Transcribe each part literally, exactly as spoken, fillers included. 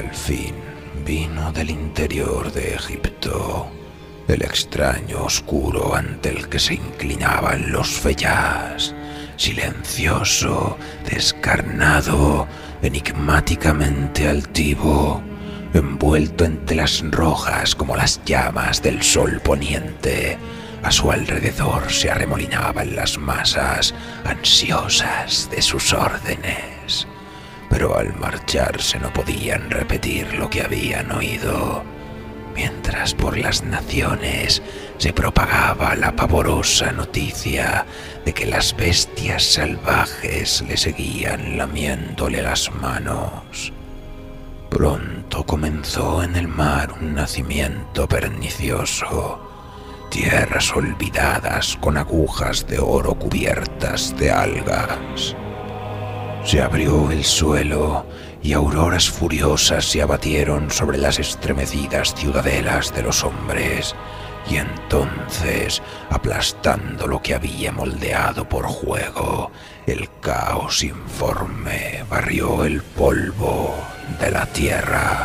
delfín vino del interior de Egipto, el extraño oscuro ante el que se inclinaban los feyás, silencioso, descarnado, enigmáticamente altivo, envuelto en telas rojas como las llamas del sol poniente. A su alrededor se arremolinaban las masas, ansiosas de sus órdenes. Pero al marcharse no podían repetir lo que habían oído, mientras por las naciones se propagaba la pavorosa noticia de que las bestias salvajes le seguían lamiéndole las manos. Pronto comenzó en el mar un nacimiento pernicioso, tierras olvidadas con agujas de oro cubiertas de algas. Se abrió el suelo y auroras furiosas se abatieron sobre las estremecidas ciudadelas de los hombres, y entonces, aplastando lo que había moldeado por juego, el caos informe barrió el polvo de la tierra.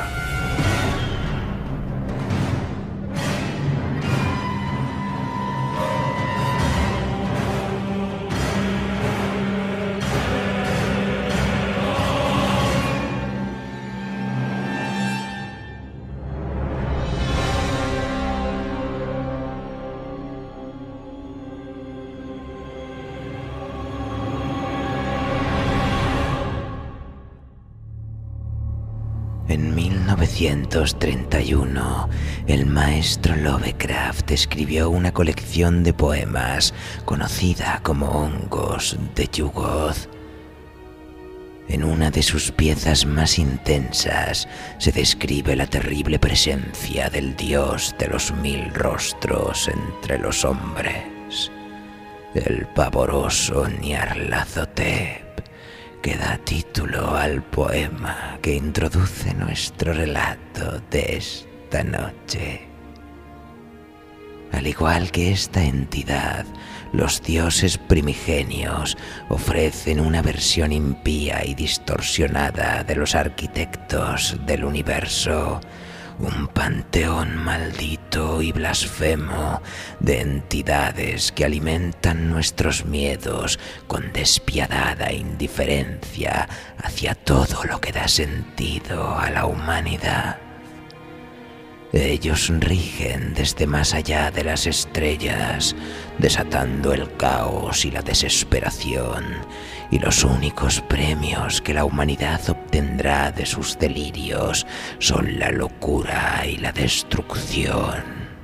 En mil novecientos treinta y uno, el maestro Lovecraft escribió una colección de poemas conocida como Hongos de Yuggoth. En una de sus piezas más intensas se describe la terrible presencia del dios de los mil rostros entre los hombres, el pavoroso Nyarlathotep, que da título al poema que introduce nuestro relato de esta noche. Al igual que esta entidad, los dioses primigenios ofrecen una versión impía y distorsionada de los arquitectos del universo, un panteón maldito y blasfemo de entidades que alimentan nuestros miedos con despiadada indiferencia hacia todo lo que da sentido a la humanidad. Ellos rigen desde más allá de las estrellas, desatando el caos y la desesperación, y los únicos premios que la humanidad obtendrá de sus delirios son la locura y la destrucción.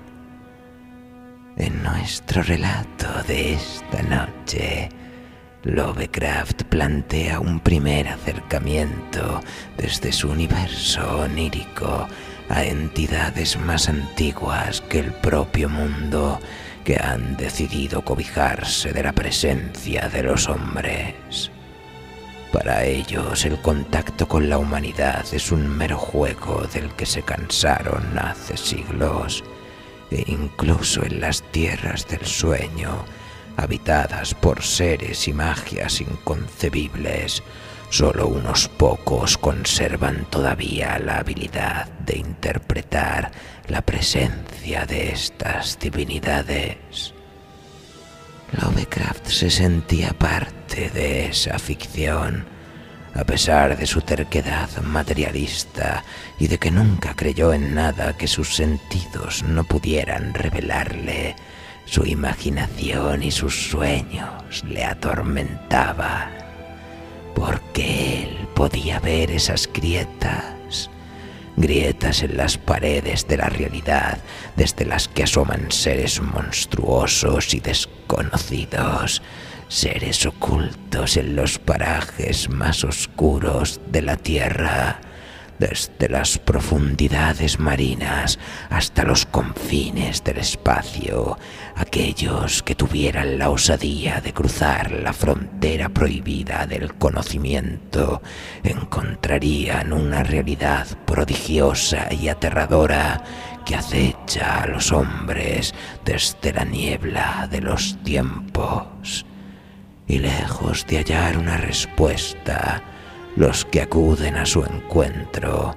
En nuestro relato de esta noche, Lovecraft plantea un primer acercamiento desde su universo onírico a entidades más antiguas que el propio mundo, que han decidido cobijarse de la presencia de los hombres. Para ellos, el contacto con la humanidad es un mero juego del que se cansaron hace siglos, e incluso en las tierras del sueño, habitadas por seres y magias inconcebibles, solo unos pocos conservan todavía la habilidad de interpretar la presencia de estas divinidades. Lovecraft se sentía parte de esa ficción, a pesar de su terquedad materialista y de que nunca creyó en nada que sus sentidos no pudieran revelarle. Su imaginación y sus sueños le atormentaban, porque él podía ver esas grietas, grietas en las paredes de la realidad desde las que asoman seres monstruosos y desconocidos, seres ocultos en los parajes más oscuros de la tierra, desde las profundidades marinas hasta los confines del espacio. Aquellos que tuvieran la osadía de cruzar la frontera prohibida del conocimiento encontrarían una realidad prodigiosa y aterradora que acecha a los hombres desde la niebla de los tiempos. Y lejos de hallar una respuesta, los que acuden a su encuentro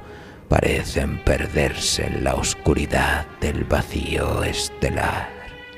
parecen perderse en la oscuridad del vacío estelar.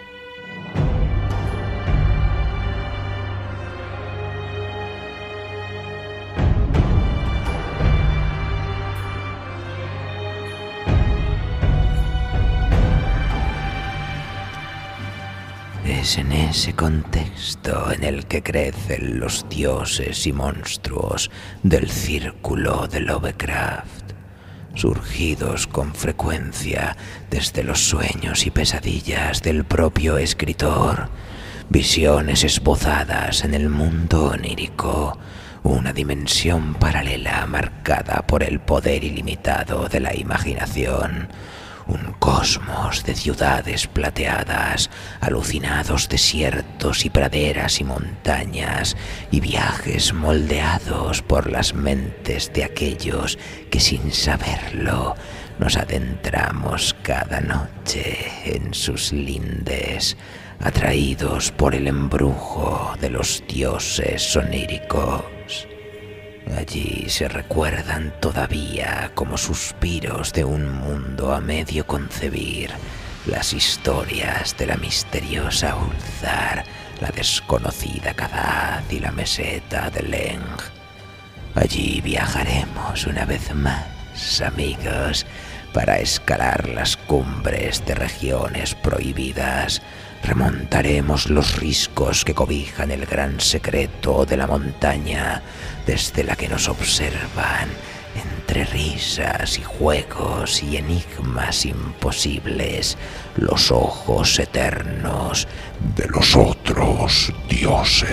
Es en ese contexto en el que crecen los dioses y monstruos del círculo de Lovecraft, surgidos con frecuencia desde los sueños y pesadillas del propio escritor, visiones esbozadas en el mundo onírico, una dimensión paralela marcada por el poder ilimitado de la imaginación. Un cosmos de ciudades plateadas, alucinados desiertos y praderas y montañas, y viajes moldeados por las mentes de aquellos que sin saberlo nos adentramos cada noche en sus lindes, atraídos por el embrujo de los dioses oníricos. Allí se recuerdan todavía como suspiros de un mundo a medio concebir las historias de la misteriosa Ulthar, la desconocida Kadath y la meseta de Leng. Allí viajaremos una vez más, amigos, para escalar las cumbres de regiones prohibidas. Remontaremos los riscos que cobijan el gran secreto de la montaña, desde la que nos observan, entre risas y juegos y enigmas imposibles, los ojos eternos de los otros dioses.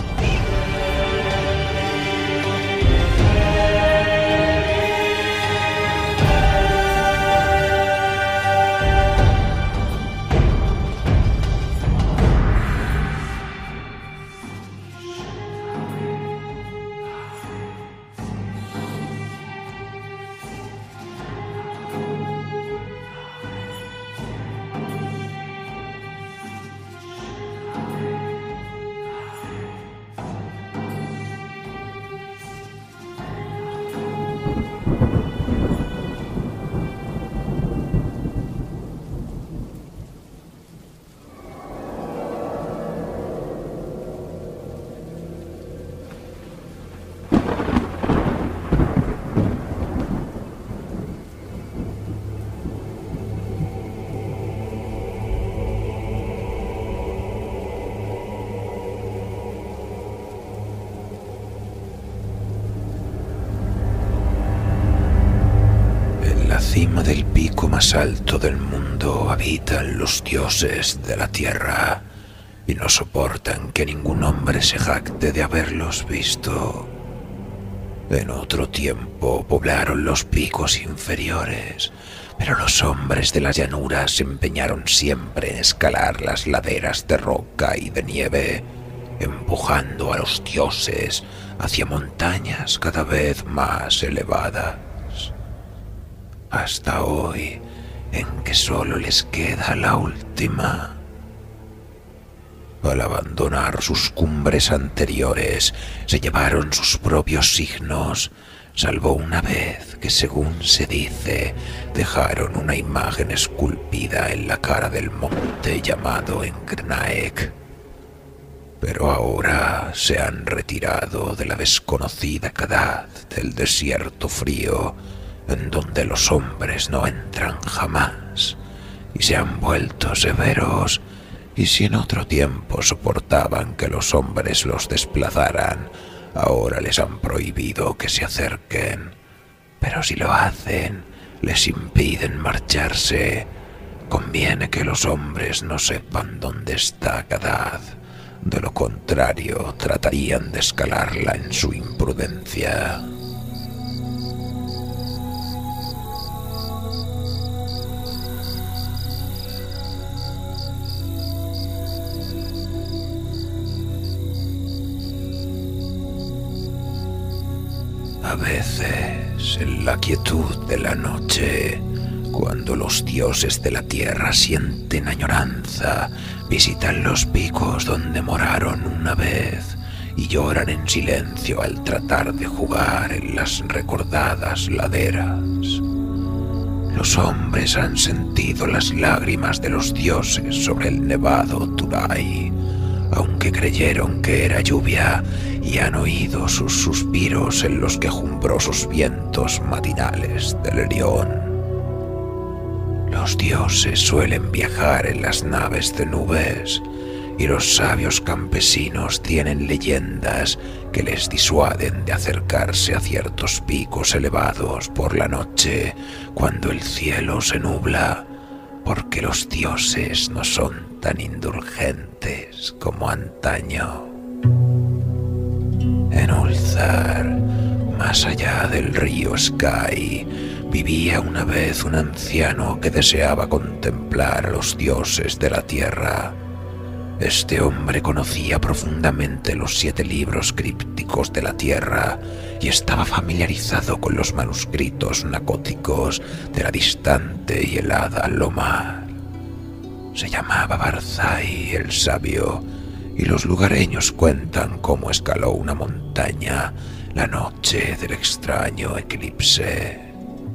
Cima del pico más alto del mundo habitan los dioses de la tierra y no soportan que ningún hombre se jacte de haberlos visto. En otro tiempo poblaron los picos inferiores, pero los hombres de las llanuras se empeñaron siempre en escalar las laderas de roca y de nieve, empujando a los dioses hacia montañas cada vez más elevadas. Hasta hoy, en que solo les queda la última. Al abandonar sus cumbres anteriores, se llevaron sus propios signos, salvo una vez que, según se dice, dejaron una imagen esculpida en la cara del monte llamado Engrnaek. Pero ahora se han retirado de la desconocida Kadath del desierto frío, en donde los hombres no entran jamás, y se han vuelto severos, y si en otro tiempo soportaban que los hombres los desplazaran, ahora les han prohibido que se acerquen. Pero si lo hacen, les impiden marcharse. Conviene que los hombres no sepan dónde está Kadath, de lo contrario tratarían de escalarla en su imprudencia. A veces, en la quietud de la noche, cuando los dioses de la tierra sienten añoranza, visitan los picos donde moraron una vez y lloran en silencio al tratar de jugar en las recordadas laderas. Los hombres han sentido las lágrimas de los dioses sobre el nevado Turai, aunque creyeron que era lluvia, y han oído sus suspiros en los quejumbrosos vientos matinales del Erión. Los dioses suelen viajar en las naves de nubes, y los sabios campesinos tienen leyendas que les disuaden de acercarse a ciertos picos elevados por la noche cuando el cielo se nubla, porque los dioses no son tan indulgentes como antaño. En Ulthar, más allá del río Sky, vivía una vez un anciano que deseaba contemplar a los dioses de la tierra. Este hombre conocía profundamente los siete libros crípticos de la tierra y estaba familiarizado con los manuscritos nacóticos de la distante y helada Lomar. Se llamaba Barzai el Sabio, y los lugareños cuentan cómo escaló una montaña la noche del extraño eclipse.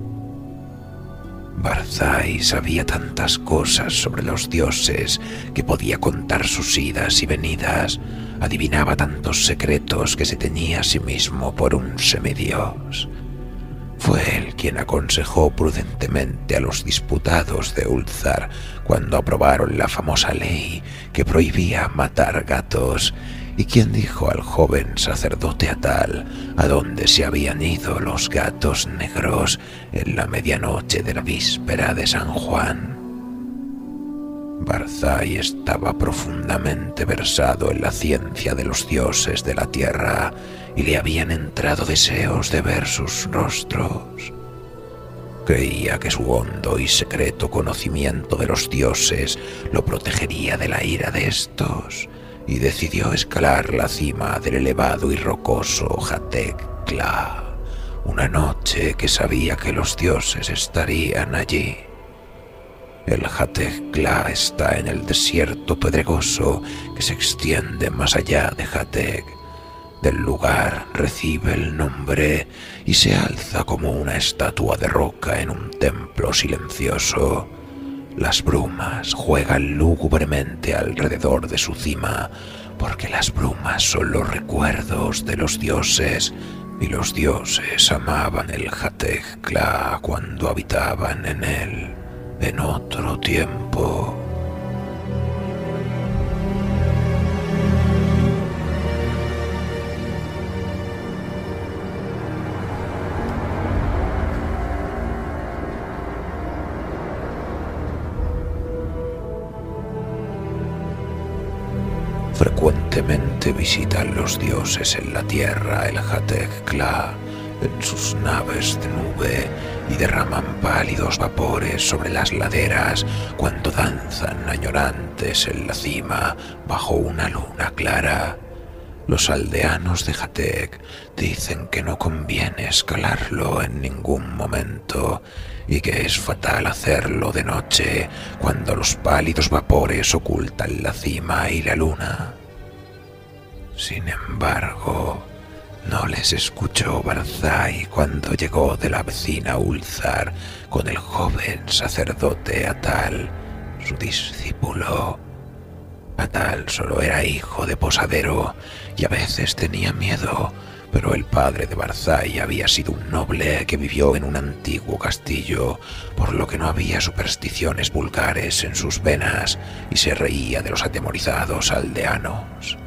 Barzai sabía tantas cosas sobre los dioses que podía contar sus idas y venidas, adivinaba tantos secretos que se tenía a sí mismo por un semidios. Fue él quien aconsejó prudentemente a los disputados de Ulthar cuando aprobaron la famosa ley que prohibía matar gatos, y quien dijo al joven sacerdote Atal a dónde se habían ido los gatos negros en la medianoche de la víspera de San Juan. Barzai estaba profundamente versado en la ciencia de los dioses de la tierra y le habían entrado deseos de ver sus rostros. Creía que su hondo y secreto conocimiento de los dioses lo protegería de la ira de estos, y decidió escalar la cima del elevado y rocoso Hatek-Kla, una noche que sabía que los dioses estarían allí. El Hatek-Kla está en el desierto pedregoso que se extiende más allá de Hatek. Del lugar recibe el nombre y se alza como una estatua de roca en un templo silencioso. Las brumas juegan lúgubremente alrededor de su cima, porque las brumas son los recuerdos de los dioses, y los dioses amaban el Hatek-Kla cuando habitaban en él, en otro tiempo. Frecuentemente visitan los dioses en la tierra el Hatek-Kla en sus naves de nube y derraman pálidos vapores sobre las laderas cuando danzan añorantes en la cima bajo una luna clara. Los aldeanos de Hatek dicen que no conviene escalarlo en ningún momento y que es fatal hacerlo de noche cuando los pálidos vapores ocultan la cima y la luna. Sin embargo, no les escuchó Barzai cuando llegó de la vecina Ulthar con el joven sacerdote Atal, su discípulo. Atal solo era hijo de posadero y a veces tenía miedo, pero el padre de Barzai había sido un noble que vivió en un antiguo castillo, por lo que no había supersticiones vulgares en sus venas y se reía de los atemorizados aldeanos.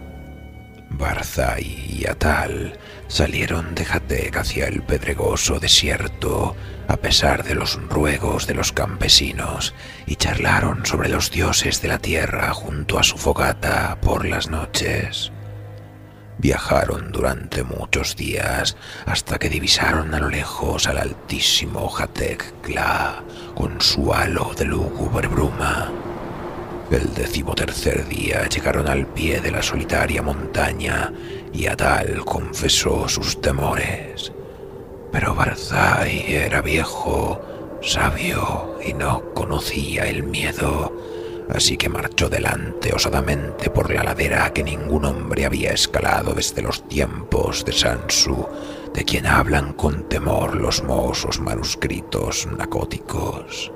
Barzai y Atal salieron de Hatek hacia el pedregoso desierto, a pesar de los ruegos de los campesinos, y charlaron sobre los dioses de la tierra junto a su fogata por las noches. Viajaron durante muchos días hasta que divisaron a lo lejos al altísimo Hatek-Kla con su halo de lúgubre bruma. El decimotercer día llegaron al pie de la solitaria montaña y Atal confesó sus temores. Pero Barzai era viejo, sabio y no conocía el miedo, así que marchó delante osadamente por la ladera que ningún hombre había escalado desde los tiempos de Sansu, de quien hablan con temor los mohosos manuscritos nacóticos.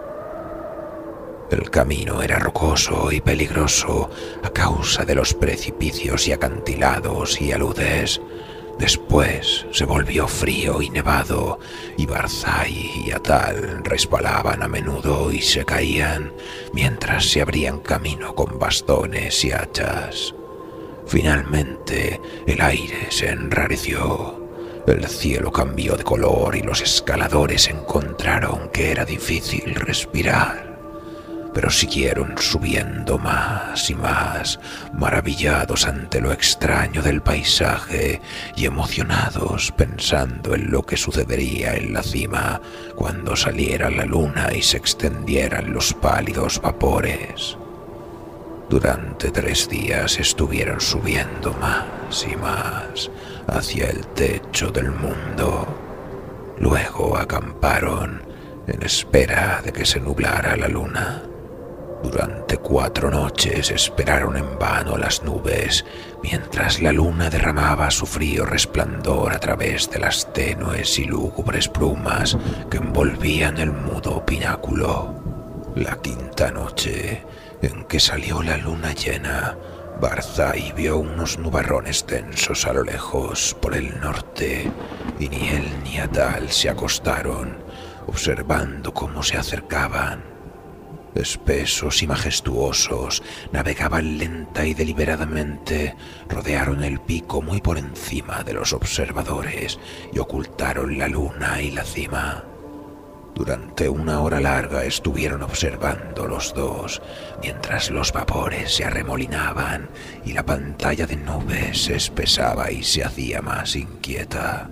El camino era rocoso y peligroso a causa de los precipicios y acantilados y aludes. Después se volvió frío y nevado, y Barzai y Atal resbalaban a menudo y se caían mientras se abrían camino con bastones y hachas. Finalmente el aire se enrareció. El cielo cambió de color y los escaladores encontraron que era difícil respirar, pero siguieron subiendo más y más, maravillados ante lo extraño del paisaje y emocionados pensando en lo que sucedería en la cima cuando saliera la luna y se extendieran los pálidos vapores. Durante tres días estuvieron subiendo más y más hacia el techo del mundo. Luego acamparon en espera de que se nublara la luna. Durante cuatro noches esperaron en vano las nubes, mientras la luna derramaba su frío resplandor a través de las tenues y lúgubres brumas que envolvían el mudo pináculo. La quinta noche, en que salió la luna llena, Barzai vio unos nubarrones densos a lo lejos por el norte, y ni él ni Atal se acostaron, observando cómo se acercaban. Espesos y majestuosos, navegaban lenta y deliberadamente, rodearon el pico muy por encima de los observadores y ocultaron la luna y la cima. Durante una hora larga estuvieron observando los dos, mientras los vapores se arremolinaban y la pantalla de nubes se espesaba y se hacía más inquieta.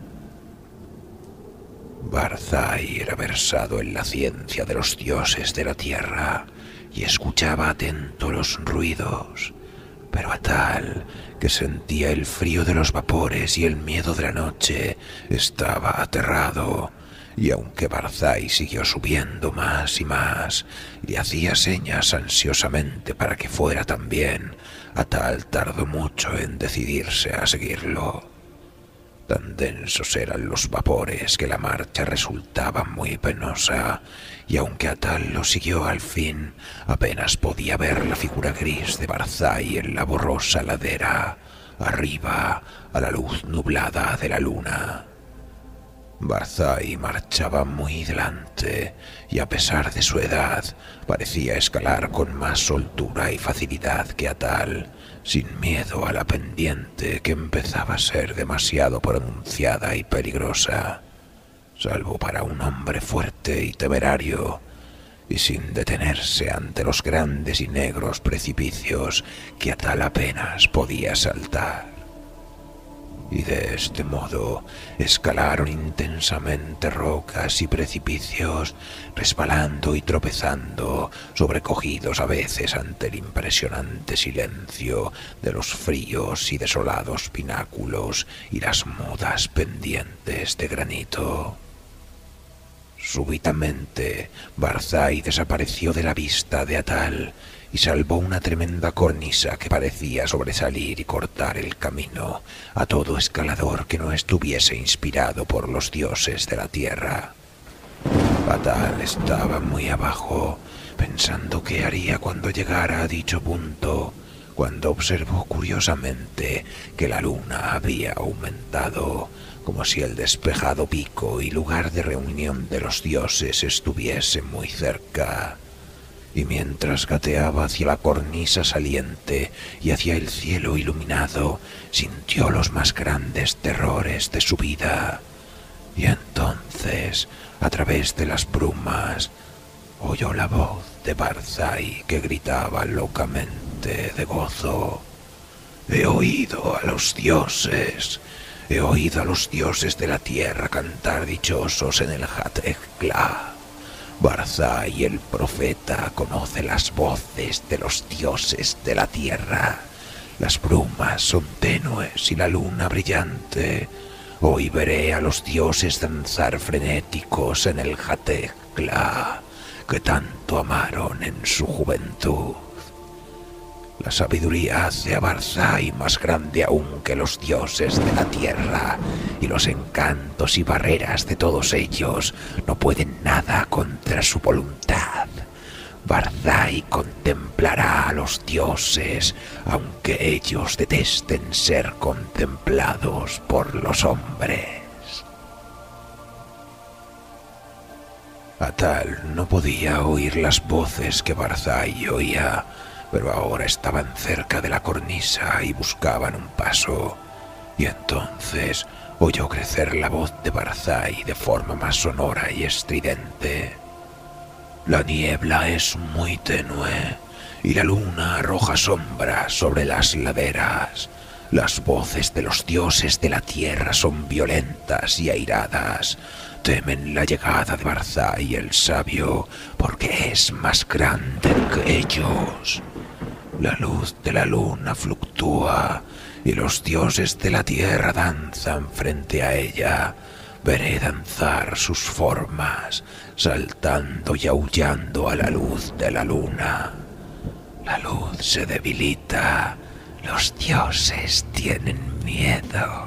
Barzai era versado en la ciencia de los dioses de la tierra y escuchaba atento los ruidos, pero Atal, que sentía el frío de los vapores y el miedo de la noche, estaba aterrado, y aunque Barzai siguió subiendo más y más, le hacía señas ansiosamente para que fuera también, Atal tardó mucho en decidirse a seguirlo. Tan densos eran los vapores que la marcha resultaba muy penosa, y aunque Atal lo siguió al fin, apenas podía ver la figura gris de Barzai en la borrosa ladera, arriba a la luz nublada de la luna. Barzai marchaba muy delante, y a pesar de su edad, parecía escalar con más soltura y facilidad que Atal, sin miedo a la pendiente que empezaba a ser demasiado pronunciada y peligrosa, salvo para un hombre fuerte y temerario, y sin detenerse ante los grandes y negros precipicios que Atal apenas podía saltar. Y de este modo escalaron intensamente rocas y precipicios, resbalando y tropezando, sobrecogidos a veces ante el impresionante silencio de los fríos y desolados pináculos y las mudas pendientes de granito. Súbitamente, Barzai desapareció de la vista de Atal y salvó una tremenda cornisa que parecía sobresalir y cortar el camino a todo escalador que no estuviese inspirado por los dioses de la tierra. Atal estaba muy abajo, pensando qué haría cuando llegara a dicho punto, cuando observó curiosamente que la luna había aumentado, como si el despejado pico y lugar de reunión de los dioses estuviese muy cerca. Y mientras gateaba hacia la cornisa saliente y hacia el cielo iluminado, sintió los más grandes terrores de su vida. Y entonces, a través de las brumas, oyó la voz de Barzai que gritaba locamente de gozo: «He oído a los dioses, he oído a los dioses de la tierra cantar dichosos en el Hatekla. Barzai, el profeta, conoce las voces de los dioses de la tierra. Las brumas son tenues y la luna brillante. Hoy veré a los dioses danzar frenéticos en el Hatekla. que tanto amaron en su juventud. La sabiduría hace a Barzai más grande aún que los dioses de la tierra, y los encantos y barreras de todos ellos no pueden nada contra su voluntad. Barzai contemplará a los dioses, aunque ellos detesten ser contemplados por los hombres. Atal no podía oír las voces que Barzai oía, pero ahora estaban cerca de la cornisa y buscaban un paso, y entonces oyó crecer la voz de Barzai de forma más sonora y estridente. La niebla es muy tenue y la luna arroja sombras sobre las laderas. Las voces de los dioses de la tierra son violentas y airadas. Temen la llegada de Barzai el sabio porque es más grande que ellos. La luz de la luna fluctúa y los dioses de la tierra danzan frente a ella. Veré danzar sus formas, saltando y aullando a la luz de la luna. La luz se debilita, los dioses tienen miedo.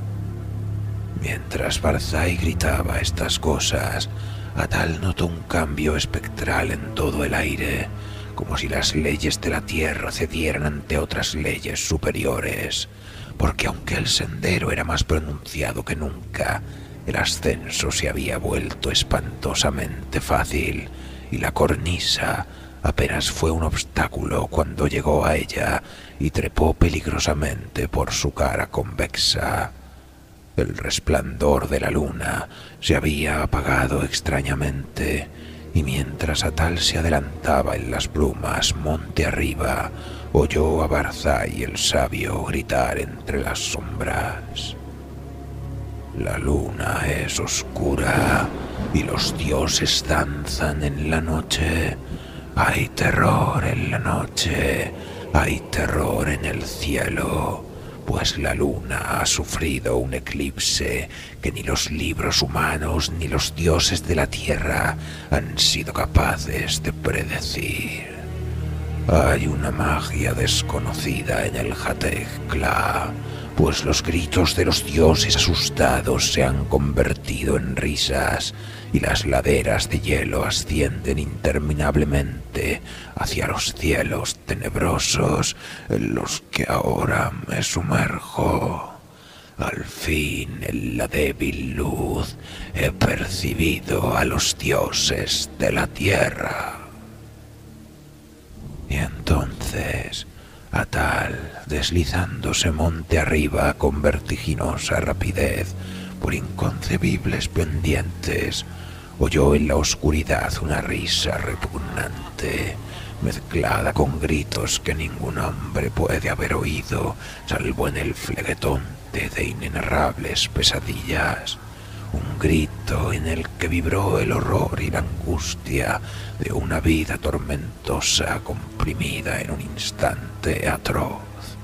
Mientras Barzai gritaba estas cosas, Atal notó un cambio espectral en todo el aire, como si las leyes de la tierra cedieran ante otras leyes superiores, porque aunque el sendero era más pronunciado que nunca, el ascenso se había vuelto espantosamente fácil, y la cornisa apenas fue un obstáculo cuando llegó a ella y trepó peligrosamente por su cara convexa. El resplandor de la luna se había apagado extrañamente, y mientras Atal se adelantaba en las brumas monte arriba, oyó a Barzai el sabio gritar entre las sombras. La luna es oscura y los dioses danzan en la noche. Hay terror en la noche, hay terror en el cielo, pues la luna ha sufrido un eclipse que ni los libros humanos ni los dioses de la tierra han sido capaces de predecir. Hay una magia desconocida en el Hatekla, pues los gritos de los dioses asustados se han convertido en risas y las laderas de hielo ascienden interminablemente hacia los cielos tenebrosos en los que ahora me sumerjo. Al fin, en la débil luz, he percibido a los dioses de la tierra. Y entonces, Atal, deslizándose monte arriba con vertiginosa rapidez por inconcebibles pendientes, oyó en la oscuridad una risa repugnante, mezclada con gritos que ningún hombre puede haber oído, salvo en el fleguetonte de inenarrables pesadillas. Un grito en el que vibró el horror y la angustia de una vida tormentosa comprimida en un instante atroz.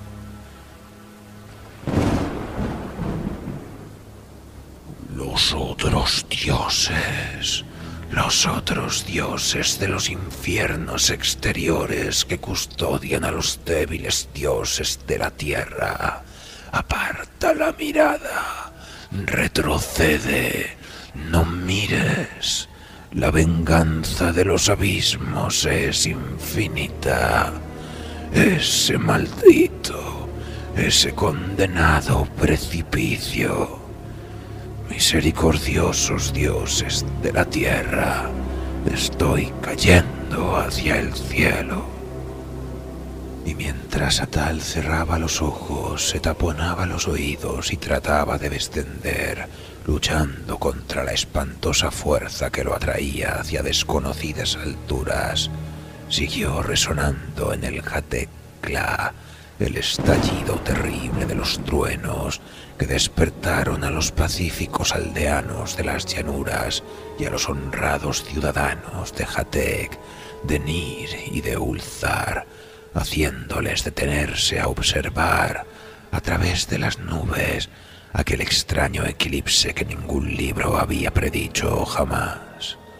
Los otros dioses, los otros dioses de los infiernos exteriores que custodian a los débiles dioses de la tierra. Aparta la mirada, retrocede, no mires. La venganza de los abismos es infinita. Ese maldito, ese condenado precipicio. Misericordiosos dioses de la tierra, estoy cayendo hacia el cielo. Y mientras Atal cerraba los ojos, se taponaba los oídos y trataba de descender, luchando contra la espantosa fuerza que lo atraía hacia desconocidas alturas, siguió resonando en el Hatekla el estallido terrible de los truenos que despertaron a los pacíficos aldeanos de las llanuras y a los honrados ciudadanos de Hatek, de Nir y de Ulthar, haciéndoles detenerse a observar, a través de las nubes, aquel extraño eclipse que ningún libro había predicho jamás.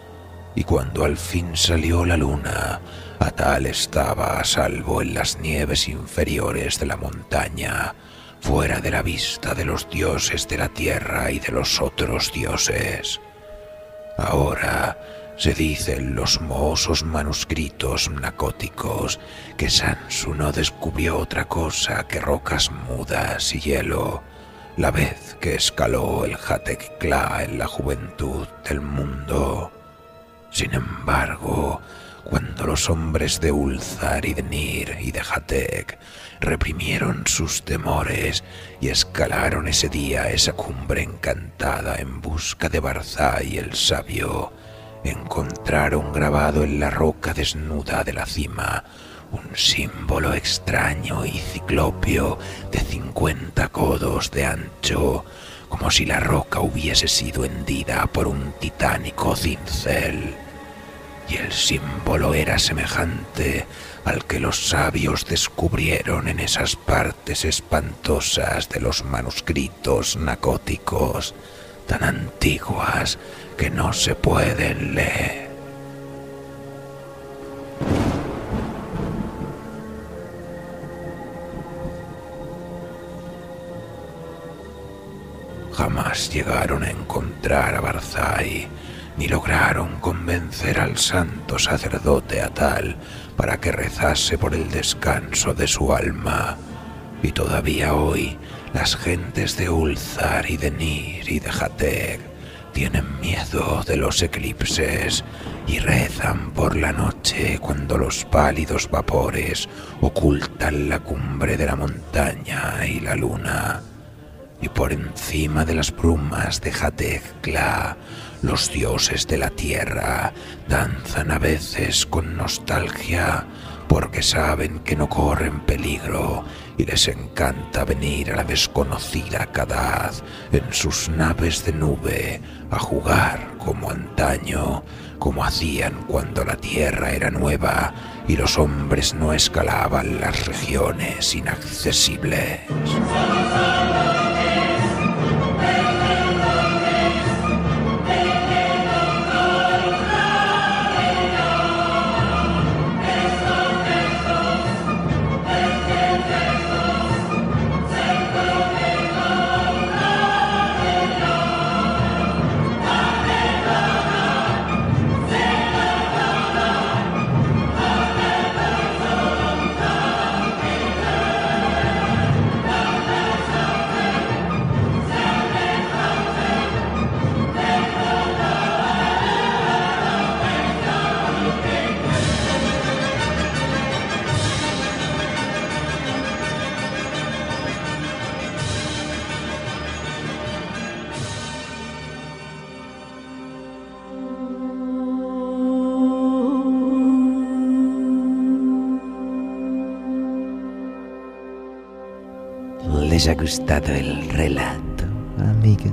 y cuando al fin salió la luna, Atal estaba a salvo en las nieves inferiores de la montaña, fuera de la vista de los dioses de la tierra y de los otros dioses. Ahora se dice en los mohosos manuscritos mnacóticos que Sansu no descubrió otra cosa que rocas mudas y hielo, la vez que escaló el Hatek-Kla en la juventud del mundo. Sin embargo, cuando los hombres de Ulthar y de Nir y de Hatek reprimieron sus temores y escalaron ese día esa cumbre encantada en busca de Barzai el sabio, encontraron grabado en la roca desnuda de la cima un símbolo extraño y ciclópeo de cincuenta codos de ancho, como si la roca hubiese sido hendida por un titánico cincel. Y el símbolo era semejante al que los sabios descubrieron en esas partes espantosas de los manuscritos nacóticos, tan antiguas que no se pueden leer. Jamás llegaron a encontrar a Barzai, ni lograron convencer al santo sacerdote Atal para que rezase por el descanso de su alma. Y todavía hoy las gentes de Ulthar y de Nir y de Hatek tienen miedo de los eclipses y rezan por la noche cuando los pálidos vapores ocultan la cumbre de la montaña y la luna. Y por encima de las brumas de Hatek-Kla, los dioses de la tierra danzan a veces con nostalgia porque saben que no corren peligro y les encanta venir a la desconocida Kadath en sus naves de nube a jugar como antaño, como hacían cuando la tierra era nueva y los hombres no escalaban las regiones inaccesibles. ¿Les ha gustado el relato, amigos?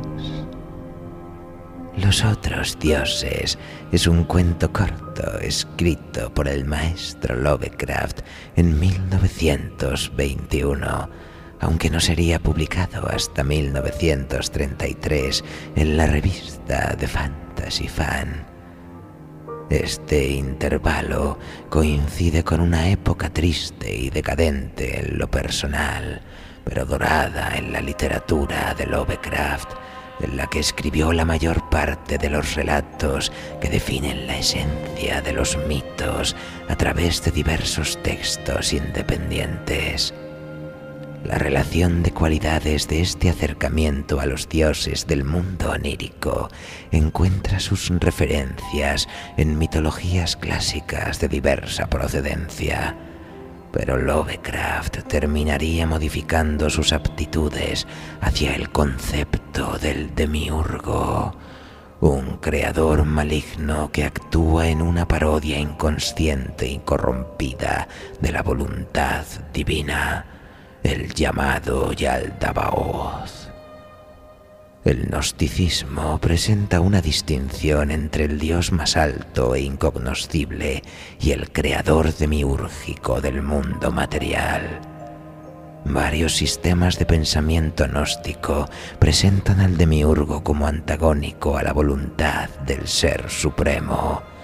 Los otros dioses es un cuento corto escrito por el maestro Lovecraft en mil novecientos veintiuno, aunque no sería publicado hasta mil novecientos treinta y tres en la revista The Fantasy Fan. Este intervalo coincide con una época triste y decadente en lo personal, pero dorada en la literatura de Lovecraft, en la que escribió la mayor parte de los relatos que definen la esencia de los mitos a través de diversos textos independientes. La relación de cualidades de este acercamiento a los dioses del mundo onírico encuentra sus referencias en mitologías clásicas de diversa procedencia, pero Lovecraft terminaría modificando sus aptitudes hacia el concepto del demiurgo, un creador maligno que actúa en una parodia inconsciente y corrompida de la voluntad divina, el llamado Yaldabaoth. El gnosticismo presenta una distinción entre el dios más alto e incognoscible y el creador demiúrgico del mundo material. Varios sistemas de pensamiento gnóstico presentan al demiurgo como antagónico a la voluntad del Ser Supremo,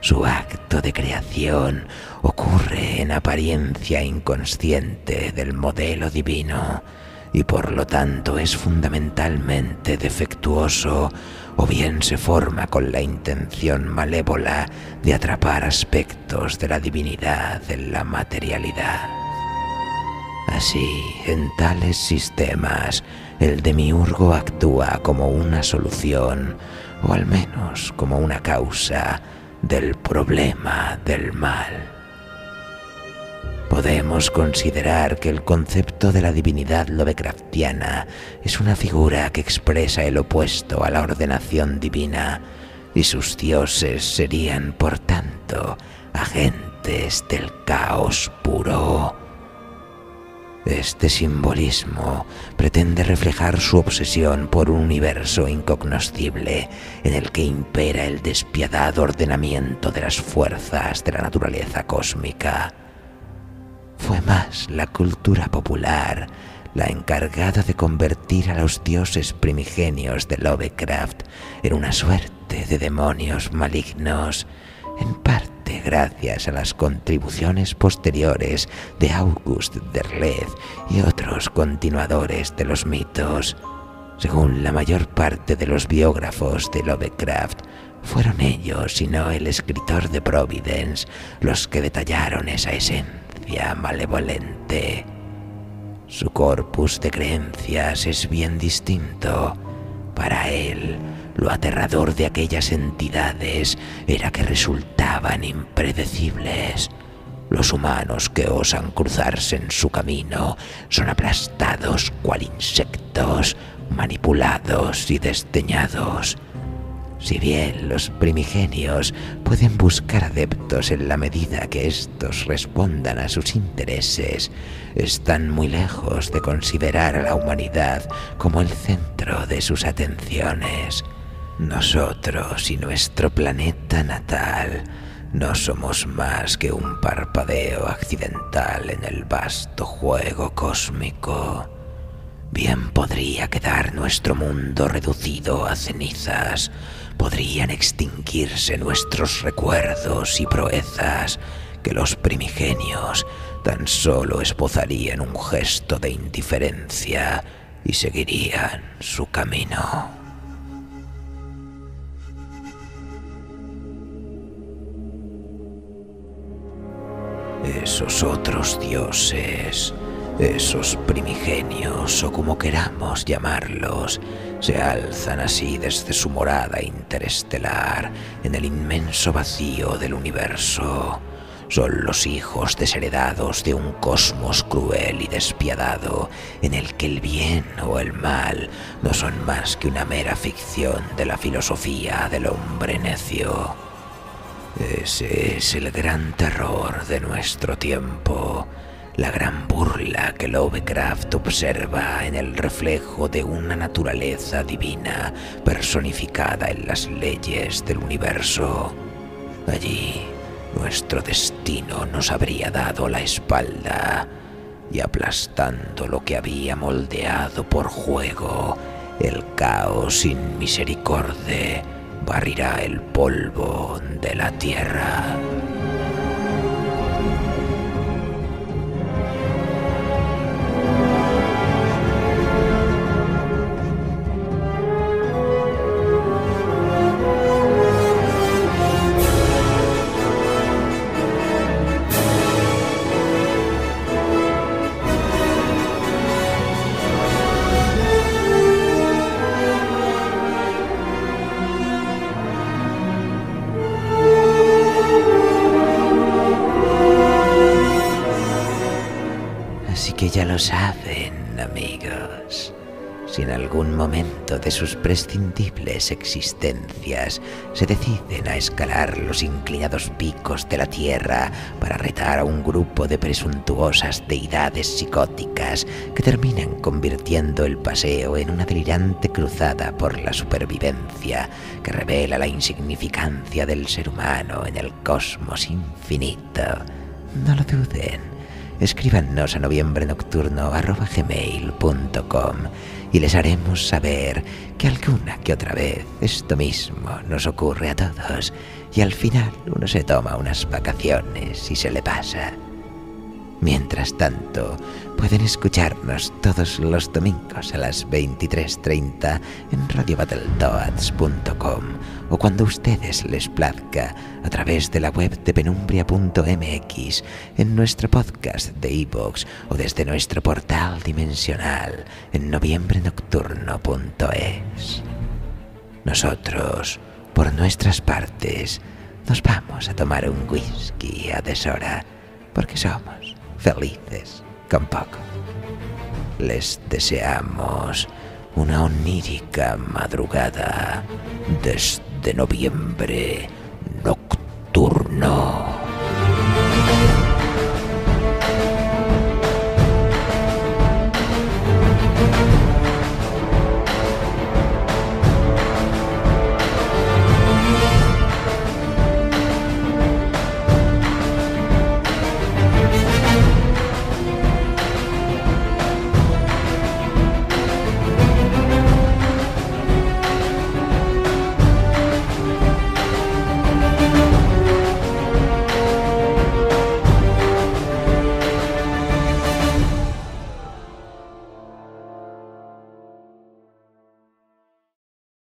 Su acto de creación ocurre en apariencia inconsciente del modelo divino y por lo tanto es fundamentalmente defectuoso, o bien se forma con la intención malévola de atrapar aspectos de la divinidad en la materialidad. Así, en tales sistemas, el demiurgo actúa como una solución, o al menos como una causa, del problema del mal. Podemos considerar que el concepto de la divinidad lovecraftiana es una figura que expresa el opuesto a la ordenación divina, y sus dioses serían, por tanto, agentes del caos puro. Este simbolismo pretende reflejar su obsesión por un universo incognoscible en el que impera el despiadado ordenamiento de las fuerzas de la naturaleza cósmica. Fue más la cultura popular la encargada de convertir a los dioses primigenios de Lovecraft en una suerte de demonios malignos, en parte gracias a las contribuciones posteriores de August Derleth y otros continuadores de los mitos. Según la mayor parte de los biógrafos de Lovecraft, fueron ellos y no el escritor de Providence los que detallaron esa esencia malevolente. Su corpus de creencias es bien distinto. Para él, lo aterrador de aquellas entidades era que resultaban impredecibles. Los humanos que osan cruzarse en su camino son aplastados cual insectos, manipulados y desdeñados. Si bien los primigenios pueden buscar adeptos en la medida que estos respondan a sus intereses, están muy lejos de considerar a la humanidad como el centro de sus atenciones. Nosotros y nuestro planeta natal no somos más que un parpadeo accidental en el vasto juego cósmico. Bien podría quedar nuestro mundo reducido a cenizas, podrían extinguirse nuestros recuerdos y proezas, que los primigenios tan solo esbozarían un gesto de indiferencia y seguirían su camino. Esos otros dioses, esos primigenios o como queramos llamarlos, se alzan así desde su morada interestelar en el inmenso vacío del universo. Son los hijos desheredados de un cosmos cruel y despiadado en el que el bien o el mal no son más que una mera ficción de la filosofía del hombre necio. Ese es el gran terror de nuestro tiempo, la gran burla que Lovecraft observa en el reflejo de una naturaleza divina personificada en las leyes del universo. Allí, nuestro destino nos habría dado la espalda, y aplastando lo que había moldeado por juego, el caos sin misericordia barrirá el polvo de la tierra. Que ya lo saben, amigos. Si en algún momento de sus prescindibles existencias se deciden a escalar los inclinados picos de la tierra para retar a un grupo de presuntuosas deidades psicóticas que terminan convirtiendo el paseo en una delirante cruzada por la supervivencia que revela la insignificancia del ser humano en el cosmos infinito, no lo duden. Escríbanos a noviembrenocturno arroba gmail punto com y les haremos saber que alguna que otra vez esto mismo nos ocurre a todos y al final uno se toma unas vacaciones y se le pasa. Mientras tanto, pueden escucharnos todos los domingos a las veintitrés treinta en radio battletoads punto com o cuando a ustedes les plazca a través de la web de penumbria punto m x, en nuestro podcast de iVoox o desde nuestro portal dimensional en noviembre nocturno punto es. Nosotros, por nuestras partes, nos vamos a tomar un whisky a deshora porque somos felices con poco. Les deseamos una onírica madrugada desde noviembre nocturno.